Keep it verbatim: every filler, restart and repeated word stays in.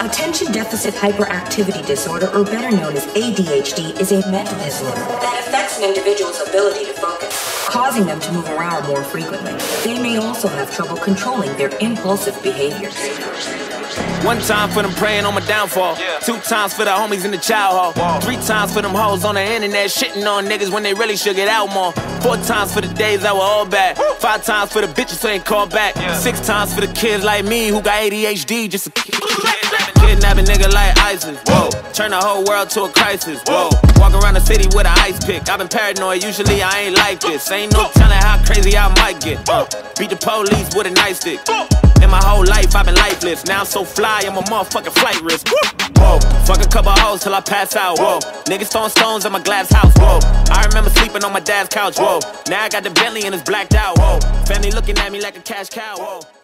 Attention Deficit Hyperactivity Disorder, or better known as A D H D, is a mental disorder that affects an individual's ability to focus, causing them to move around more frequently. They may also have trouble controlling their impulsive behaviors. One time for them praying on my downfall. Yeah. Two times for the homies in the child hall. Whoa. Three times for them hoes on the internet shitting on niggas when they really should get out more. Four times for the days that were all bad. Woo. Five times for the bitches who ain't called back. Yeah. Six times for the kids like me who got A D H D just a kidnap a nigga like ISIS. Whoa. Turn the whole world to a crisis. Whoa. Walk around the city with an ice pick. I've been paranoid, usually I ain't like this. Ain't no telling how crazy I might get. Uh, beat the police with a nightstick. In my whole life, I've been lifeless. Now I'm so fly, I'm a motherfucking flight risk. Whoa, fuck a couple hoes till I pass out. Whoa, niggas throwing stones at my glass house. Whoa, I remember sleeping on my dad's couch. Whoa, now I got the Bentley and it's blacked out. Whoa, family looking at me like a cash cow. Whoa.